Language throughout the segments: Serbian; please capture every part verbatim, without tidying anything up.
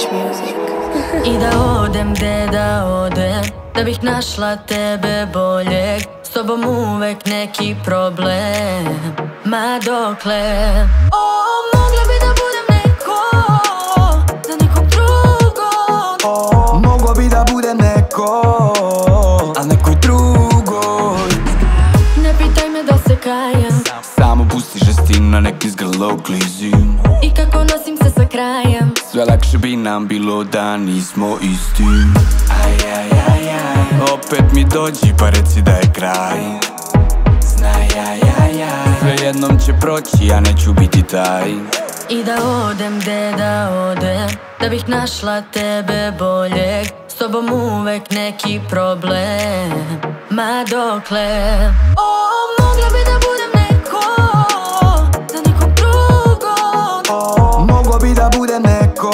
Music. I da odem gde da odem, da bih našla tebe boljeg. S tobom uvek neki problem, ma dokle? O, mogla bi da budem neko za nekog drugog. O, mogla bi da budem neko, a nekoj drugoj. Ne pitaj me da se kajem, Samo pusti žestina, nek izgrlo klizim. i kako nosim se sa krajem. Sve lakše bi nam bilo da nismo isti. Aj, aj, aj, aj. Opet mi dođi pa reci da je kraj. Znaj, aj, aj, aj. Sve jednom će proći, ja neću biti taj. I da odem gde da odem, da bih našla tebe boljeg. S tobom uvek neki problem, ma dokle? O, mogla bi da budem neko za nekog drugog. O, mogla bi da budem neko,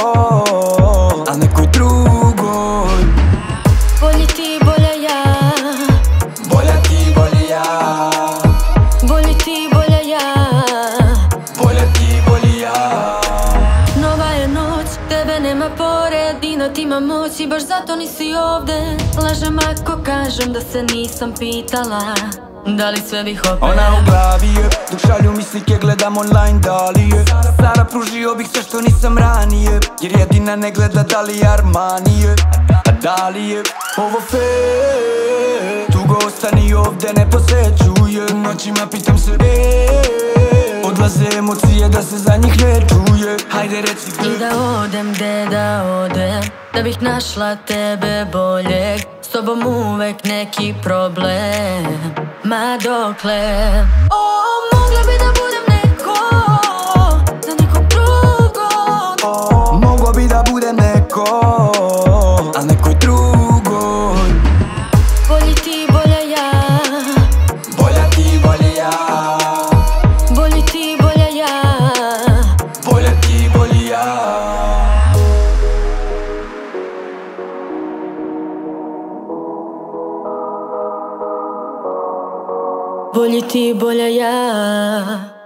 a nekoj drugoj. Bolji ti, bolja ja, Bolja ti, bolje ja. bolji ti, bolja ja. Bolja ti, bolje ja. Nova je noć, tebe nema pored, i nad ima moć i baš zato nisi ovde. Lažem ako kažem da se nisam pitala da li sve bih opet. Ona u glavi je, dok šalju mi slike gledam online da li je. Sara, pružio bih sve što nisam ranije, jer jedina ne gleda da li je Armani je. A da li je ovo fair? Tugo ostani ovde, ne posećuje. U noćima pitam se odlaze emocije da se za njih ne čuje. Hajde reci gde. I da odem gde da odem, da bih našla tebe boljeg. S tobom uvek neki problem, ma dokle? O, mogla bi da budem neko za nekog drugog. O, mogla bi da budem neko, a nekoj drugoj. Bolji ti, bolja ja, Bolja ti, bolje ja. bolji ti, bolja ja. Bolja ti, bolje ja. Bolji ti, bolja ja.